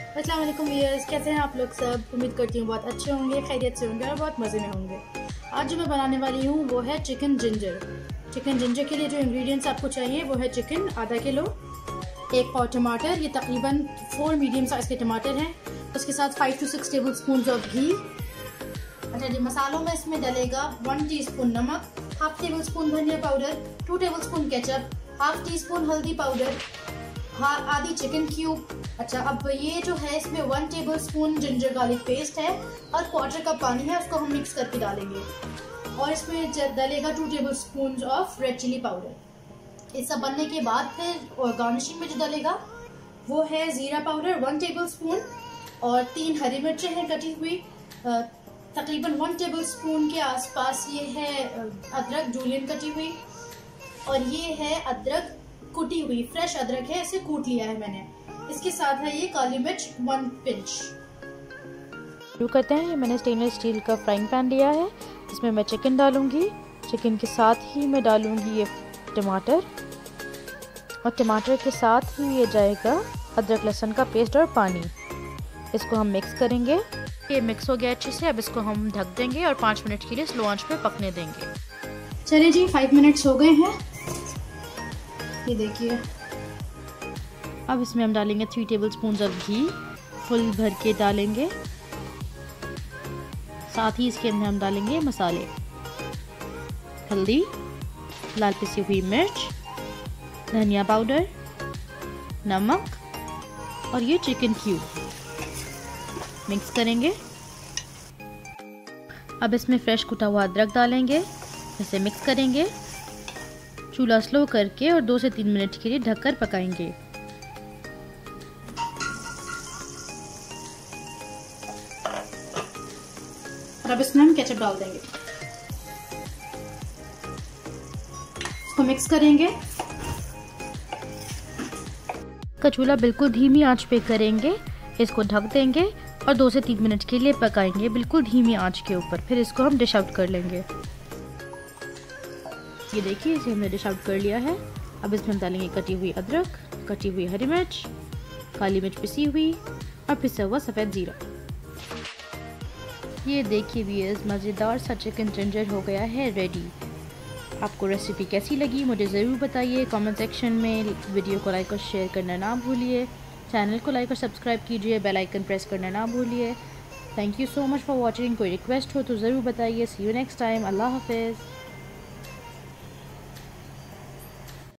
अस्सलाम वालेकुम व्यूअर्स, कैसे हैं आप लोग सब। उम्मीद करती हूँ बहुत अच्छे होंगे, खैरियत से होंगे और बहुत मज़े में होंगे। आज जो मैं बनाने वाली हूँ वो है चिकन जिंजर। चिकन जिंजर के लिए जो इंग्रेडिएंट्स आपको चाहिए वो है चिकन आधा किलो, एक पाव टमाटर, ये तकरीबन 4 मीडियम साइज़ के टमाटर हैं। उसके साथ 5 to 6 tablespoon of ghee. अच्छा जी, मसालों में इसमें डलेगा 1 टीस्पून नमक, हाफ टेबल स्पून धनिया powder, 2 tablespoon ketchup, half teaspoon हल्दी पाउडर, आधी चिकन क्यूब। अच्छा, अब ये जो है इसमें 1 tablespoon ginger garlic paste है और 1/4 कप पानी है, उसको हम मिक्स करके डालेंगे। और इसमें डलेगा 2 tablespoon of red chilli powder. ये सब बनने के बाद फिर गार्निशिंग में जो डलेगा वो है ज़ीरा पाउडर 1 टेबल स्पून और 3 हरी मिर्चें हैं कटी हुई, तकरीबन 1 टेबल स्पून के आसपास ये है अदरक जूलियन कटी हुई, और ये है अदरक कुटी हुई, फ्रेश अदरक है, इसे कूट लिया है मैंने। इसके साथ है ये काली मिर्च 1 पिंच। शुरू करते हैं। मैंने स्टेनलेस स्टील का फ्राइंग पैन लिया है, इसमें मैं चिकन डालूंगी। चिकन के साथ ही मैं डालूंगी ये टमाटर, और टमाटर के साथ ही ये जाएगा अदरक लहसुन का पेस्ट और पानी। इसको हम मिक्स करेंगे। ये मिक्स हो गया अच्छे से। अब इसको हम ढक देंगे और 5 मिनट के लिए स्लो आंच पे पकने देंगे। चलिए जी, 5 मिनट्स हो गए हैं, ये देखिए। अब इसमें हम डालेंगे 3 tablespoon of ghee, full भर के डालेंगे। साथ ही इसके अंदर हम डालेंगे मसाले, हल्दी, लाल पिसी हुई मिर्च, धनिया पाउडर, नमक और ये चिकन क्यूब। मिक्स करेंगे। अब इसमें फ्रेश कुटा हुआ अदरक डालेंगे, इसे मिक्स करेंगे। चूल्हा स्लो करके और 2 से 3 मिनट के लिए ढककर पकाएंगे। और अब इसमें हम केचप डाल देंगे, इसको मिक्स करेंगे। का चूल्हा बिल्कुल धीमी आंच पे करेंगे, इसको ढक देंगे और 2 से 3 मिनट के लिए पकाएंगे बिल्कुल धीमी आंच के ऊपर। फिर इसको हम डिश आउट कर लेंगे। ये देखिए, इसे हमने डिश आउट कर लिया है। अब इसमें हम डालेंगे कटी हुई अदरक, कटी हुई हरी मिर्च, काली मिर्च पिसी हुई और पिसा हुआ सफ़ेद ज़ीरा। ये देखिए व्यूअर्स, मज़ेदार सा चिकन जिंजर हो गया है रेडी। आपको रेसिपी कैसी लगी मुझे ज़रूर बताइए कमेंट सेक्शन में। वीडियो को लाइक और शेयर करना ना भूलिए। चैनल को लाइक और सब्सक्राइब कीजिए, बेल आइकन प्रेस करना ना भूलिए। Thank you so much for watching. कोई रिक्वेस्ट हो तो ज़रूर बताइए। See you next time. अल्लाह हाफिज़।